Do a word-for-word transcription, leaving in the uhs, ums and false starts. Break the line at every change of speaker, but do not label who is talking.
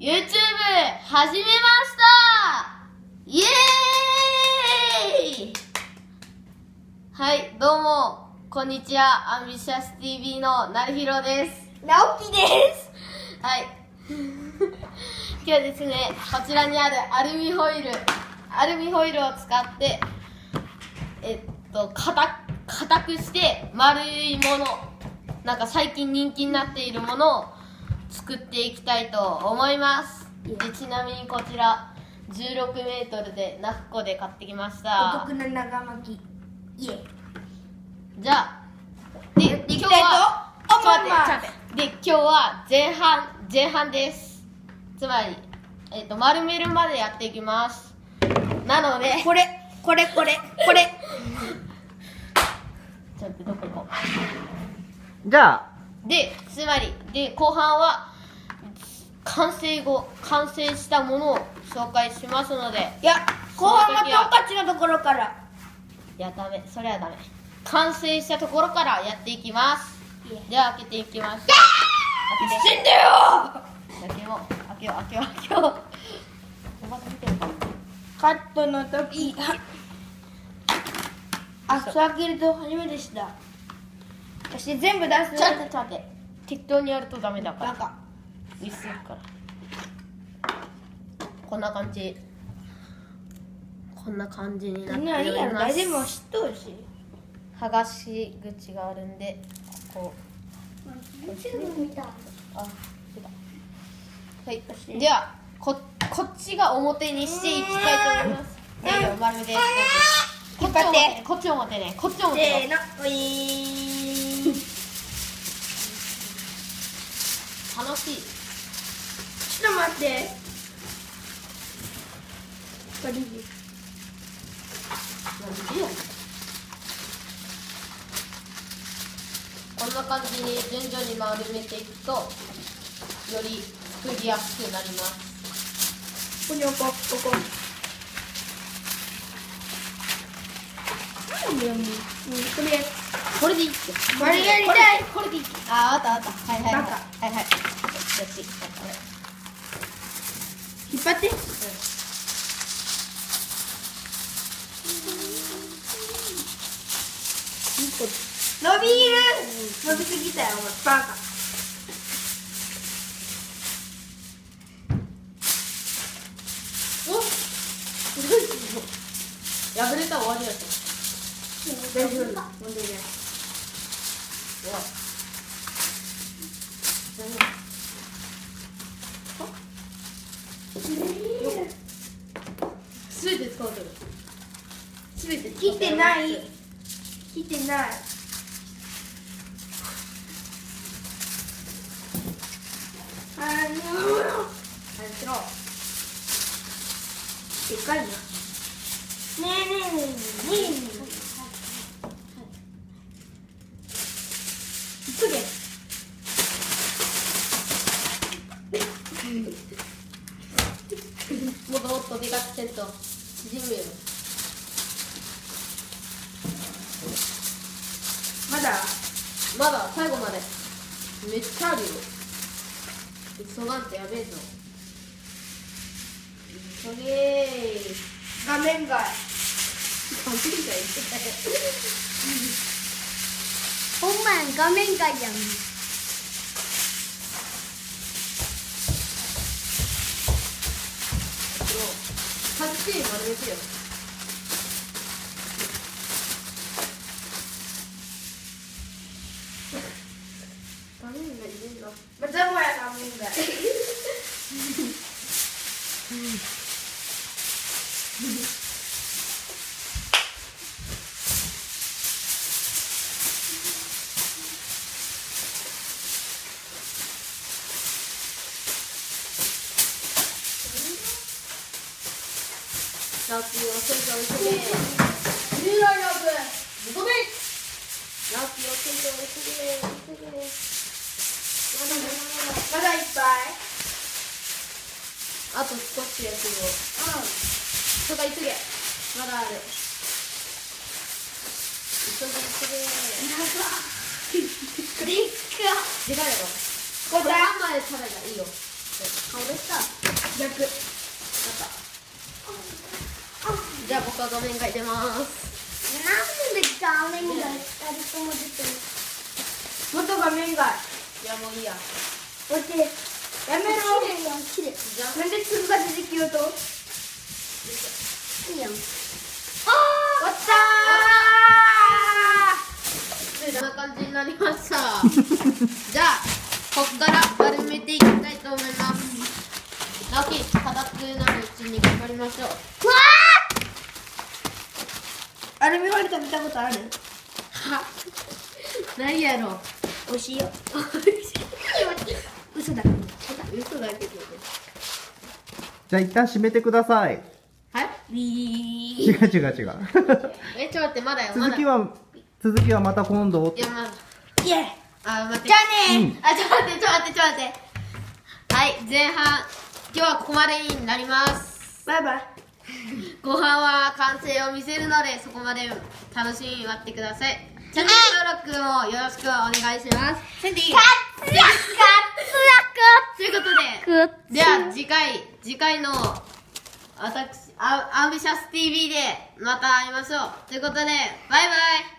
YouTube 始めましたイエーイ。はい、どうもこんにちは。アンビシャス ティーブイ のなるひろです。
なおきです。
はい今日はですね、こちらにあるアルミホイルアルミホイルを使ってえっと硬硬くして丸いもの、なんか最近人気になっているものを作っていきたいと思います。でちなみにこちらじゅうろくメートルでナフコで買ってきました。
お得な長巻き。イエ。
じゃあで
やっていき
今
たいと
日は
思います。
ちょっと待ってで今日は前半前半です。つまりえっと丸めるまでやっていきます。なので
これこれこれこれ
ちょっとどこ行こ
じゃあ
うでつまりで後半は完成後完成したものを紹介しますので、
いや後半はトンカチのところから。
いやダメ、それはダメ。完成したところからやっていきます。では開けていきましょう。開けて
死んでよ。
開けよう開けよう開けよう開けよう。おばさん見てるか。
カットの時あ、そう開けると初めてした。私全部出す。
ちょっと待って待って、適当にやるとダメだから。
なんか
ミスるから。こんな感じこんな感じになっ
みんないい
ております。
やろ、誰でも知っとるし。
剥がし口があるんで、こう
YouTube 見た。
あ、出た。はい、ではここっちが表にしていきたいと思います。はい、丸めです。こっち表、こっち表ね、こっち表よ。
せーの、おいー。
楽しい。
ちょっと待って。これでいい。
なんでよ。こんな感じに順々に丸めていくとより作りやすくなります。
ここに置こう、ここ。うん、これ、
これでいいって。
これやりたい。
これでいいって。あ、あったあった。はいはいはい。
バカ
はいはい。よし。
引っ張って。伸びる。伸びすぎたよ、お前バカ。
お、すごいすごい。破れたら終わりだった。
大丈夫。問題ない。
うわ。すべて使うてる。すべて
切ってない。切ってない。あのー、あれしろ。でかいな。ねえねえねえねえ。急げ。
もっともっとでかくせんと縮むよ。
まだ
まだ最後までめっちゃあるよ。急がんとやべえぞ。急げー。
画面外。
画面外って
ほんまやん、画面外やん。
はっきり丸めてよ。画面外いるんだ。
またもや画面外。
ラッピーをせいと急げ。
未来の分。
ごめん。ラッピーをせいと急げ急げ。まだまだまだ。
まだいっぱい。
あと少しやつよ。
うん。
とか急げ。まだある。急げ急げ。
でっか。
でかいだろ。
これ
これハンマーで食べたらいいよ。顔でした。
逆。
じゃあ僕は画面が出ます。
なんで画面が二人とも出てる。
元画面外。
いやもういいや。
落ちる。やめろ。
綺麗やん、綺麗。
じゃあ
なんで粒が出てきようと。
いいやん。
終わった
こんな感じになりました。じゃあここから丸めていきたいと思います。ナキ硬くなるうちに頑張りましょう。
アルミホイル食べたことある？
ないやろ。
美味しいよ。嘘だ。
嘘だけどね。
じゃあ一旦閉めてください。
はい。
ウィ
違う違う違う。
え、ちょっと待って、まだよ。まだ
続きは、続きはまた今度。
いや、まだ。
ー。イエーイ。
あ、待って。
じゃあねー。
うん
あ、ちょっと待って、ちょっと待って、ちょっと待って。はい、前半。今日はここまでになります。
バイバイ。
後半は完成を見せるので、そこまで楽しみに待ってください。チャンネル登録もよろしくお願いします。
センディー。
つやか
ということで、では次回、次回の私、アアンビシャス ティーブイ でまた会いましょう。ということで、バイバイ。